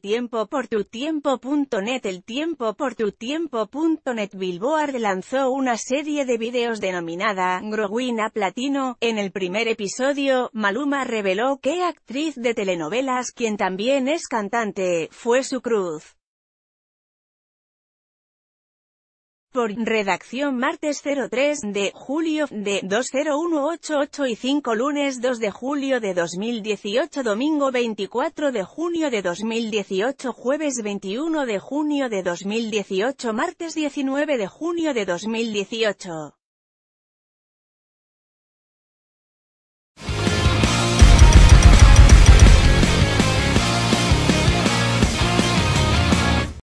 tiempo por tu tiempo.net. El tiempo por tu tiempo.net. Billboard lanzó una serie de vídeos denominada Growing Up Latino. En el primer episodio, Maluma reveló qué actriz de telenovelas, quien también es cantante, fue su cruz. Por redacción martes 03 de julio de 20188 y 5 lunes 2 de julio de 2018 domingo 24 de junio de 2018 jueves 21 de junio de 2018 martes 19 de junio de 2018